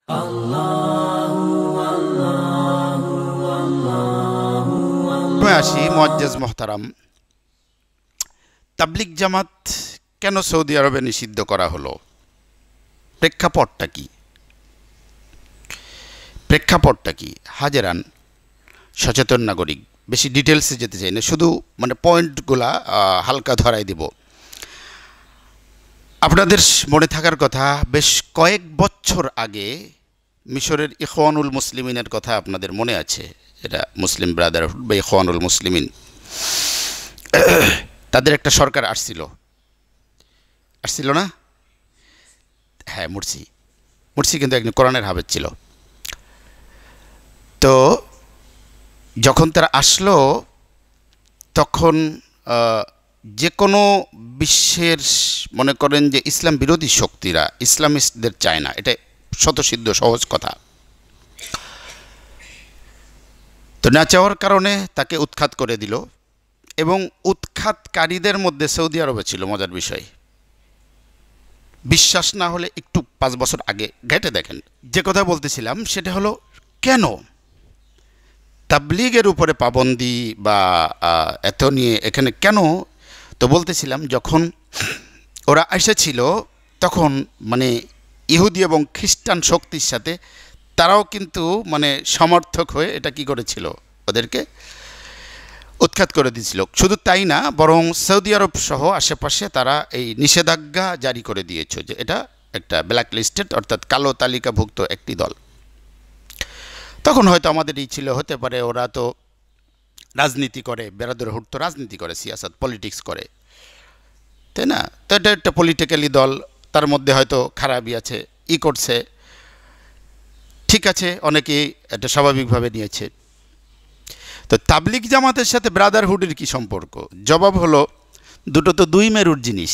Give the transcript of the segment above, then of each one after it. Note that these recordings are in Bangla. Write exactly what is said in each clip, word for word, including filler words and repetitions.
আসি মুআজ্জাজ মোহতারাম, তাবলিগ জামাত কেন সৌদি আরবে নিষিদ্ধ করা হলো? প্রেক্ষাপটটা কি প্রেক্ষাপটটা কি হাজেরান সচেতন নাগরিক, বেশি ডিটেলসে যেতে চাই না, শুধু মানে পয়েন্টগুলা হালকা ধরাই দিব। আপনাদের মনে থাকার কথা, বেশ কয়েক বছর আগে মিশরের ইখওয়ানুল মুসলিমিনের কথা আপনাদের মনে আছে, এটা মুসলিম ব্রাদারহুড বা ইখওয়ানুল মুসলিমিন, তাদের একটা সরকার আসছিল আসছিল না? হ্যাঁ, মুরসি মুরসি কিন্তু একজন কোরআনের হাফেজ ছিল। তো যখন তারা আসলো, তখন যে কোনো বিশ্বের মনে করেন যে ইসলাম বিরোধী শক্তিরা ইসলামিস্টদের চায় না, এটা স্বতঃসিদ্ধ সহজ কথা। তো না চাওয়ার কারণে তাকে উৎখাত করে দিল, এবং উৎখাতকারীদের মধ্যে সৌদি আরবে ছিল। মজার বিষয়, বিশ্বাস না হলে একটু পাঁচ বছর আগে ঘেঁটে দেখেন। যে কথা বলতেছিলাম সেটা হলো, কেন তাবলিগের উপরে পাবন্দি বা এত নিয়ে এখানে কেন? তো বলতেছিলাম, যখন ওরা এসেছিল তখন মানে ইহুদি এবং খ্রিস্টান শক্তির সাথে তারাও কিন্তু মানে সমর্থক হয়ে এটা কি করেছিল, ওদেরকে উৎখাত করে দিয়েছিল। শুধু তাই না, বরং সৌদি আরব সহ আশেপাশে তারা এই নিষেধাজ্ঞা জারি করে দিয়েছে যে এটা একটা ব্ল্যাক লিস্টেড, অর্থাৎ কালো তালিকাভুক্ত একটি দল। তখন হয়তো আমাদের এই ছিল, হতে পারে ওরা তো রাজনীতি করে, ব্রাদারহুড তো রাজনীতি করে, সিয়াসত পলিটিক্স করে, তাই না? তো এটা একটা পলিটিক্যালি দল, তার মধ্যে হয়তো খারাপই আছে, ই করছে, ঠিক আছে, অনেকেই এটা স্বাভাবিকভাবে নিয়েছে। তো তাবলিগ জামাতের সাথে ব্রাদারহুডের কি সম্পর্ক? জবাব হলো, দুটো তো দুই মেরুর জিনিস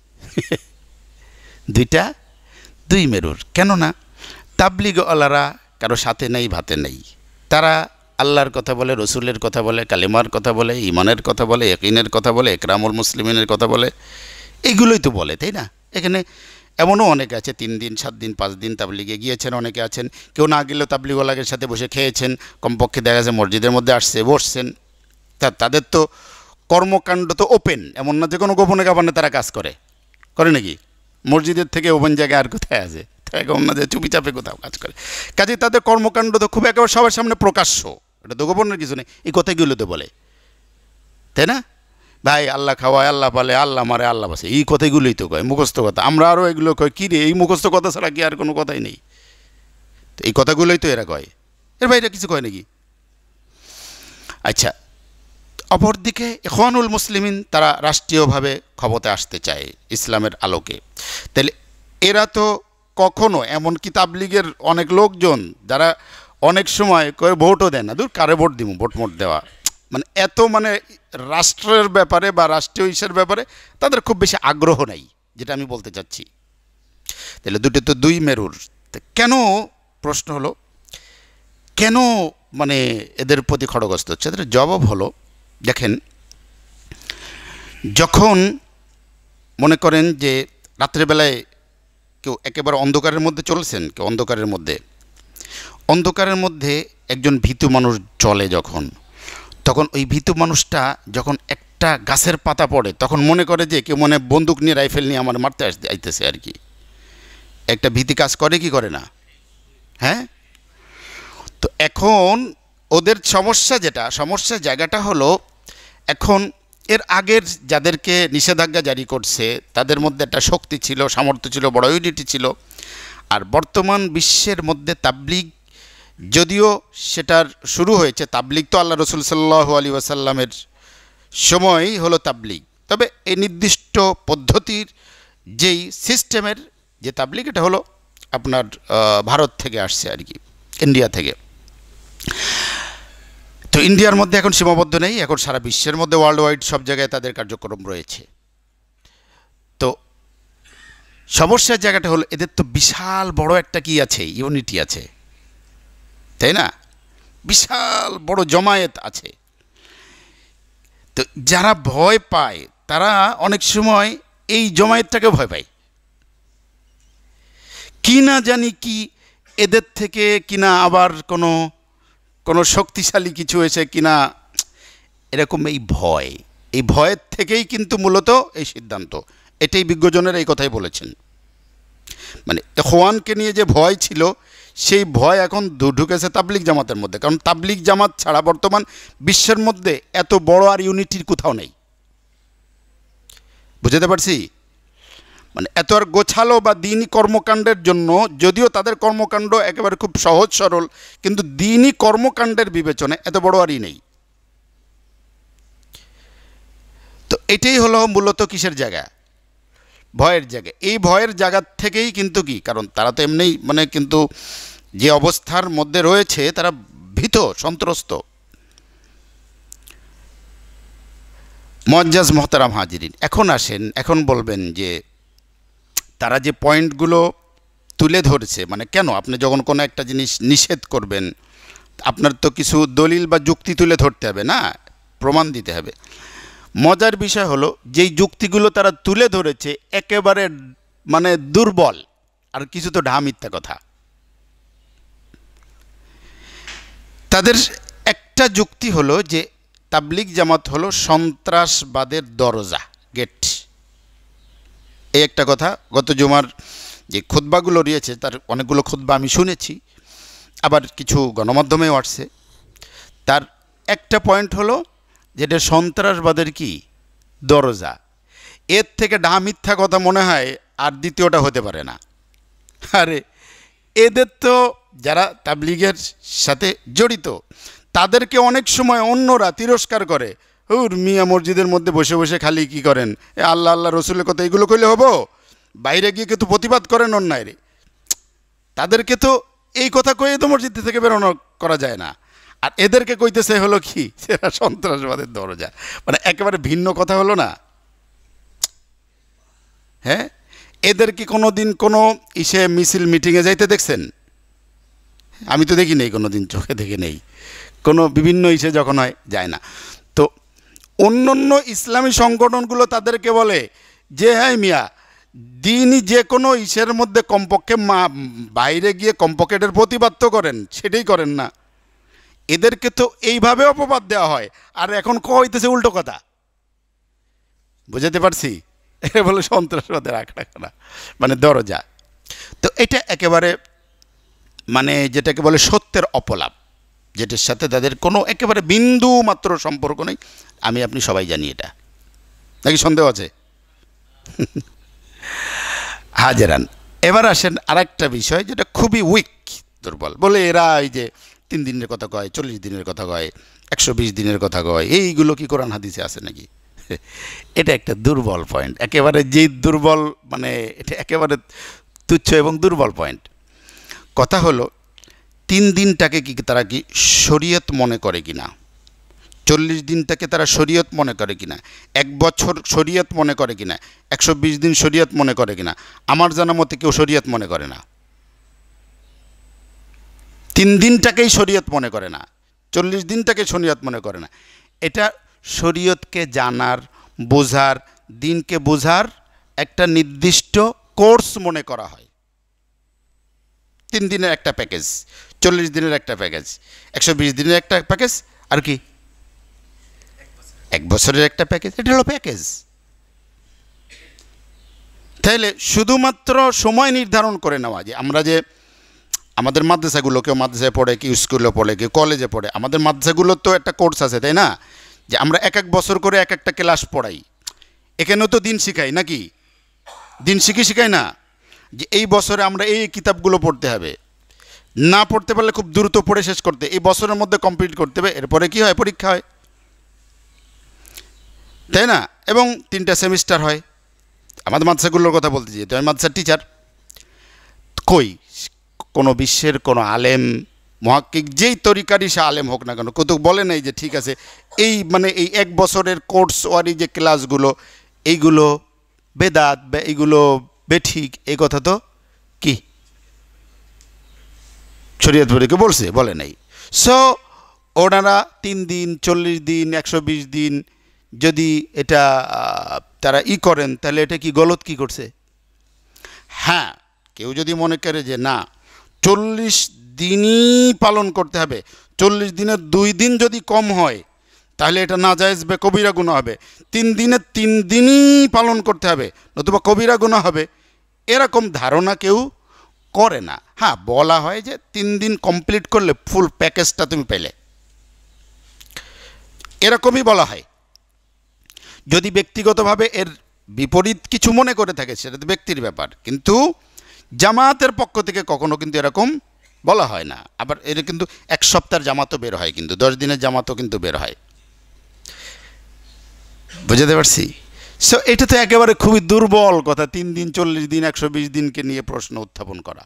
দুইটা দুই মেরুর। কেননা তাবলিগ আলারা কারো সাথে নেই, ভাতে নেই। তারা আল্লাহর কথা বলে, রসুলের কথা বলে, কালেমার কথা বলে, ইমানের কথা বলে, ইয়াকিনের কথা বলে, একরামুল মুসলিমিনের কথা বলে, এগুলোই তো বলে, তাই না? এখানে এমনও অনেকে আছে তিন দিন সাত দিন পাঁচ দিন তাবলিগে গিয়েছেন, অনেকে আছেন কেউ না গেলেও তাবলিগওয়ালাদের সাথে বসে খেয়েছেন, কমপক্ষে দেখা যাচ্ছে মসজিদের মধ্যে আসছে, বসছেন। তা তাদের তো কর্মকাণ্ড তো ওপেন, এমন না যে কোনো গোপনে গোপনে তারা কাজ করে করে নাকি? মসজিদের থেকে ওপেন জায়গায় আর কোথায় আছে? এমন না যে চুপি চাপে কোথাও কাজ করে। কাজে তাদের কর্মকাণ্ড তো খুব একেবারে সবার সামনে প্রকাশ্য, এটা তো গোপনের কিছু নেই। এই কথাগুলো তো বলে, তাই না? ভাই আল্লাহ খাওয়ায়, আল্লাহ পালে, আল্লাহ মারে, আল্লাহ বাসে, এই কথাগুলোই তো কয়, মুখস্থ কথা। আমরা আরও এগুলো কয়, কী রে, এই মুখস্থ কথা ছাড়া কি আর কোনো কথাই নেই? তো এই কথাগুলোই তো এরা কয়, এর বাইরে কিছু কয় নাকি? আচ্ছা, অপরদিকে ইখওয়ানুল মুসলিমিন তারা রাষ্ট্রীয়ভাবে ক্ষমতায় আসতে চায় ইসলামের আলোকে। তাহলে এরা তো কখনো, এমনকি তাবলিগের অনেক লোকজন যারা অনেক সময় কয়ে ভোটও দেয় না, দূর কারে ভোট দিব, ভোট মোট দেওয়া মানে এত মানে রাষ্ট্রের ব্যাপারে বা রাষ্ট্রীয় ইস্যুর ব্যাপারে তাদের খুব বেশি আগ্রহ নেই, যেটা আমি বলতে চাচ্ছি। তাহলে দুটো তো দুই মেরুর। কেন, প্রশ্ন হলো কেন মানে এদের প্রতি খড়গস্ত হচ্ছে? এদের জবাব হলো, দেখেন, যখন মনে করেন যে রাত্রেবেলায় কেউ একেবারে অন্ধকারের মধ্যে চলছেন, কেউ অন্ধকারের মধ্যে অন্ধকারের মধ্যে একজন ভীতু মানুষ চলে যখন, তখন ওই ভীতু মানুষটা যখন একটা গাছের পাতা পড়ে, তখন মনে করে যে কেউ মনে বন্দুক নিয়ে, রাইফেল নিয়ে আমার মারতে আসতে আইতেছে আর কি। একটা ভীতি কাজ করে কি করে না? হ্যাঁ। তো এখন ওদের সমস্যা, যেটা সমস্যা জায়গাটা হলো, এখন এর আগের যাদেরকে নিষেধাজ্ঞা জারি করছে তাদের মধ্যে একটা শক্তি ছিল, সামর্থ্য ছিল, বড় ইউনিটি ছিল। আর বর্তমান বিশ্বের মধ্যে তাবলিগ, যদিও সেটার শুরু হয়েছে, তাবলিগ তো আল্লাহ রসুল সাল্লাল্লাহু আলাইহি ওয়াসাল্লামের সময়ই হলো তাবলিগ, তবে এই নির্দিষ্ট পদ্ধতির যেই সিস্টেমের যে তাবলিগ, এটা হলো আপনার ভারত থেকে আসছে আর কি, ইন্ডিয়া থেকে। তো ইন্ডিয়ার মধ্যে এখন সীমাবদ্ধ নেই, এখন সারা বিশ্বের মধ্যে ওয়ার্ল্ড ওয়াইড সব জায়গায় তাদের কার্যক্রম রয়েছে। তো সমস্যার জায়গাটা হলো, এদের তো বিশাল বড় একটা কি আছে, ইউনিটি আছে, তাই না? বিশাল বড় জমায়েত আছে। তো যারা ভয় পায় তারা অনেক সময় এই জমায়েতটাকে ভয় পায়, কি না জানি কি এদের থেকে কিনা আবার কোনো কোনো শক্তিশালী কিছু এসে কিনা, এরকম এই ভয়, এই ভয়ের থেকেই কিন্তু মূলত এই সিদ্ধান্ত। এটাই বিজ্ঞজনের এই কথাই বলেছেন, মানে ইখওয়ানকে নিয়ে যে ভয় ছিল সেই ভয় এখন ঢুকেছে তাবলিগ জামাতের মধ্যে। কারণ তাবলিগ জামাত ছাড়া বর্তমান বিশ্বের মধ্যে এত বড় আর ইউনিটির কোথাও নেই। বুঝতে পারছি? মানে এত আর গোছালো বা দিনই কর্মকাণ্ডের জন্য, যদিও তাদের কর্মকাণ্ড একেবারে খুব সহজ সরল, কিন্তু দিনই কর্মকাণ্ডের বিবেচনায় এত বড় আরই নেই। তো এটাই হলো মূলত কিসের জায়গা? ভয়ের জায়গা। এই ভয়ের জায়গা থেকেই কিন্তু কি, কারণ তারা তো এমনিই মানে কিন্তু যে অবস্থার মধ্যে রয়েছে তারা ভীত সন্ত্রস্ত। মুআজ্জাজ মোহতারাম হাজিরিন, এখন আসেন, এখন বলবেন যে তারা যে পয়েন্টগুলো তুলে ধরছে, মানে কেন আপনি যখন কোনো একটা জিনিস নিষেধ করবেন আপনার তো কিছু দলিল বা যুক্তি তুলে ধরতে হবে না, প্রমাণ দিতে হবে। মজার বিষয় হলো যেই যুক্তিগুলো তারা তুলে ধরেছে একেবারে মানে দুর্বল, আর কিছু তো ঢা মিথ্যা কথা। তাদের একটা যুক্তি হলো যে তাবলিগ জামাত হলো সন্ত্রাসবাদের দরজা, গেট। এই একটা কথা গত জুমার যে খুতবাগুলো রয়েছে তার অনেকগুলো খুতবা আমি শুনেছি, আবার কিছু গণমাধ্যমেও আসছে। তার একটা পয়েন্ট হলো যেটা সন্ত্রাসবাদের কি দরজা। এর থেকে ডা মিথ্যা কথা মনে হয় আর দ্বিতীয়টা হতে পারে না। আরে এদের তো যারা তাবলিগের সাথে জড়িত তাদেরকে অনেক সময় অন্যরা তিরস্কার করে, হুর মিয়া মসজিদের মধ্যে বসে বসে খালি কি করেন, এ আল্লাহ আল্লাহ রসুলের কথা এগুলো কইলে হবো, বাইরে গিয়ে কিন্তু প্রতিবাদ করেন অন্যায় রে। তাদেরকে তো এই কথা কয়ে তো মসজিদ থেকে বেরোনো করা যায় না, আর এদেরকে কইতেছে হলো কি সেটা সন্ত্রাসবাদের দরজা। মানে একেবারে ভিন্ন কথা হলো না? হ্যাঁ, এদের কি কোনো দিন কোনো ইসে মিছিল মিটিংয়ে যাইতে দেখছেন? আমি তো দেখি নেই, কোনো দিন চোখে দেখে নেই। কোনো বিভিন্ন ইসে যখন হয় যায় না। তো অন্য অন্য ইসলামী সংগঠনগুলো তাদেরকে বলে যে হ্যাঁ মিয়া দিনই যে কোনো ইসের মধ্যে কমপক্ষে মা বাইরে গিয়ে কমপক্ষেটের প্রতিবাদ তো করেন, সেটাই করেন না। এদেরকে তো এইভাবে অপবাদ দেওয়া হয়, আর এখন ক হইতেছে উল্টো কথা। বুঝাতে পারছি? এটা বলে সন্ত্রাসবাদের আখড়া করা, মানে দরজা। তো এটা একেবারে মানে যেটাকে বলে সত্যের অপলাপ, যেটার সাথে তাদের কোনো একেবারে বিন্দু মাত্র সম্পর্ক নেই। আমি আপনি সবাই জানি এটা, নাকি সন্দেহ আছে? হাজেরান, এবার আসেন আর একটা বিষয় যেটা খুবই উইক, দুর্বল। বলে এরা এই যে তিন দিনের কথা কয়, চল্লিশ দিনের কথা কয়, একশো বিশ দিনের কথা কয়, এইগুলো কি কোরআন হাদিসে আছে নাকি? এটা একটা দুর্বল পয়েন্ট, একেবারে যে দুর্বল, মানে এটা একেবারে তুচ্ছ এবং দুর্বল পয়েন্ট। কথা হলো তিন দিনটাকে কি তারা কি শরীয়ত মনে করে কিনা, চল্লিশ দিনটাকে তারা শরীয়ত মনে করে কিনা, এক বছর শরীয়ত মনে করে কিনা, একশো বিশ দিন শরীয়ত মনে করে কিনা, আমার জানা মতে কেউ শরীয়ত মনে করে না। তিন দিনটাকেই শরীয়ত মনে করে না, চল্লিশ দিনটাকে শরীয়ত মনে করে না। এটা শরীয়তকে জানার, বোঝার, দিনকে বোঝার একটা নির্দিষ্ট কোর্স মনে করা হয়। তিন দিনের একটা প্যাকেজ, চল্লিশ দিনের একটা প্যাকেজ, একশো বিশ দিনের একটা প্যাকেজ, আর কি এক বছরের একটা প্যাকেজ। এটা হলো প্যাকেজ। তাইলে শুধুমাত্র সময় নির্ধারণ করে নেওয়া, যে আমরা যে আমাদের মাদ্রাসাগুলো, কেউ মাদ্রাসায় পড়ে, কেউ স্কুলে পড়ে, কেউ কলেজে পড়ে, আমাদের মাদ্রাসাগুলোর তো একটা কোর্স আছে, তাই না? যে আমরা এক এক বছর করে এক একটা ক্লাস পড়াই, এখানেও তো দিন শিখাই নাকি? দিন শিখি শিখাই না, যে এই বছরে আমরা এই কিতাবগুলো পড়তে হবে, না পড়তে পারলে খুব দ্রুত পড়ে শেষ করতে, এই বছরের মধ্যে কমপ্লিট করতে হবে, এরপরে কি হয়, পরীক্ষা হয়, তাই না? এবং তিনটা সেমিস্টার হয়। আমাদের মাদ্রাসাগুলোর কথা বলতে চাই, তো আমি মাদ্রাসার টিচার। কই কোনো বিশ্বের কোনো আলেম মহাক্কিক যেই তরিকারই সে আলেম হোক না কেন, কত বলে নাই যে ঠিক আছে এই মানে এই এক বছরের কোর্স ওয়ারি যে ক্লাসগুলো এইগুলো বেদাত বা এইগুলো বেঠিক, এই কথা তো কি শরীয়ত পরিকে বলছে? বলে নাই। সো ওনারা তিন দিন, চল্লিশ দিন, একশো বিশ দিন যদি এটা তারা ই করেন, তাহলে এটা কি গলত কি করছে? হ্যাঁ, কেউ যদি মনে করে যে না চল্লিশ দিনই পালন করতে হবে। চল্লিশ দিনের দুই দিন যদি কম হয় তাহলে এটা নাজায়েজ বে কবিরা গুনাহ হবে। তিন দিনের তিন দিনই পালন করতে হবে, নতুবা কবিরা গুনাহ হবে। এরকম ধারণা কেউ করে না। হ্যাঁ, বলা হয় যে তিন দিন কমপ্লিট করলে ফুল প্যাকেজটা তুমি পেলে, এরকমই বলা হয়। যদি ব্যক্তিগতভাবে এর বিপরীত কিছু মনে করে থাকে সেটা তো ব্যক্তির ব্যাপার, কিন্তু জামাতের পক্ষ থেকে কখনো কিন্তু এরকম বলা হয় না। আবার এর কিন্তু এক সপ্তাহের জামাতও বের হয়, কিন্তু দশ দিনের জামাতও কিন্তু বের হয়। বুঝতে পারছি? সো এটা তো একেবারে খুবই দুর্বল কথা, তিন দিন চল্লিশ দিন একশো বিশ দিনকে নিয়ে প্রশ্ন উত্থাপন করা।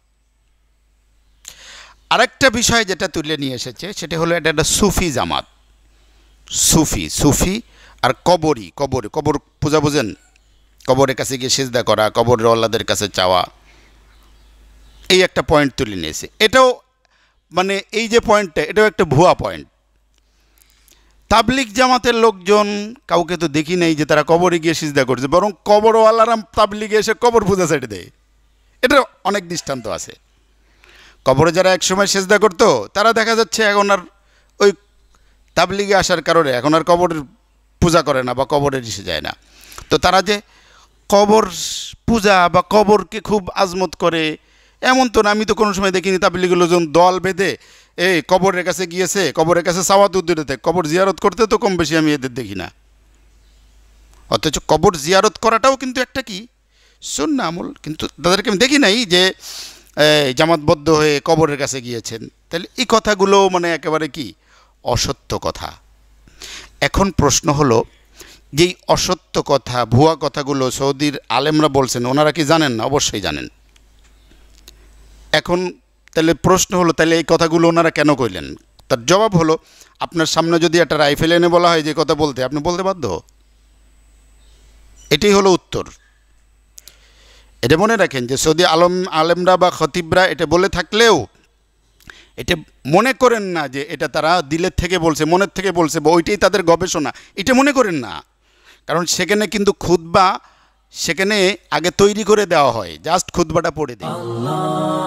আরেকটা বিষয় যেটা তুলে নিয়ে এসেছে সেটা হলো এটা একটা সুফি জামাত। সুফি সুফি আর কবরই, কবর কবর পূজা বোঝেন, কবরের কাছে গিয়ে সিজদা করা, কবরের আল্লাহদের কাছে চাওয়া, এই একটা পয়েন্ট তুলে নিয়েছে। এটাও মানে এই যে পয়েন্টটা, এটাও একটা ভুয়া পয়েন্ট। তাবলিগ জামাতের লোকজন কাউকে তো দেখি নাই যে তারা কবরে গিয়ে সিজদা করছে, বরং কবরওয়ালারা তাবলিগে এসে কবর পূজা ছেড়ে দেয়। এটা অনেক দৃষ্টান্ত আছে। কবরে যারা একসময় সিজদা করতো তারা দেখা যাচ্ছে এখন আর ওই তাবলিগে আসার কারণে এখন আর কবরের পূজা করে না বা কবরের এসে যায় না। তো তারা যে কবর পূজা বা কবরকে খুব আজমত করে এমন তো না। আমি তো কোনো সময় দেখিনি তাবলিগের লোকজন দল বেঁধে এই কবরের কাছে গিয়েছে, কবরের কাছে সাওয়াত উদ্দিতে কবর জিয়ারত করতে তো কম বেশি আমি এদের দেখি না। অথচ কবর জিয়ারত করাটাও কিন্তু একটা কি সুন্নাহ আমল, কিন্তু তাদেরকে আমি দেখি নাই যে জামাতবদ্ধ হয়ে কবরের কাছে গিয়েছেন। তাহলে এই কথাগুলো মানে একেবারে কি অসত্য কথা। এখন প্রশ্ন হলো, যেই অসত্য কথা ভুয়া কথাগুলো সৌদির আলেমরা বলছেন, ওনারা কি জানেন না? অবশ্যই জানেন। এখন তাহলে প্রশ্ন হলো, তাহলে এই কথাগুলো ওনারা কেন কইলেন? তার জবাব হলো, আপনার সামনে যদি একটা রাইফেল এনে বলা হয় যে কথা বলতে, আপনি বলতে বাধ্য। এটাই হলো উত্তর। এটা মনে রাখেন যে সৌদি আলম আলেমরা বা খতিবরা এটা বলে থাকলেও এটা মনে করেন না যে এটা তারা দিলের থেকে বলছে, মনের থেকে বলছে বা ওইটাই তাদের গবেষণা, এটা মনে করেন না। কারণ সেখানে কিন্তু খুতবা সেখানে আগে তৈরি করে দেওয়া হয়, জাস্ট খুতবাটা পড়ে দেয়।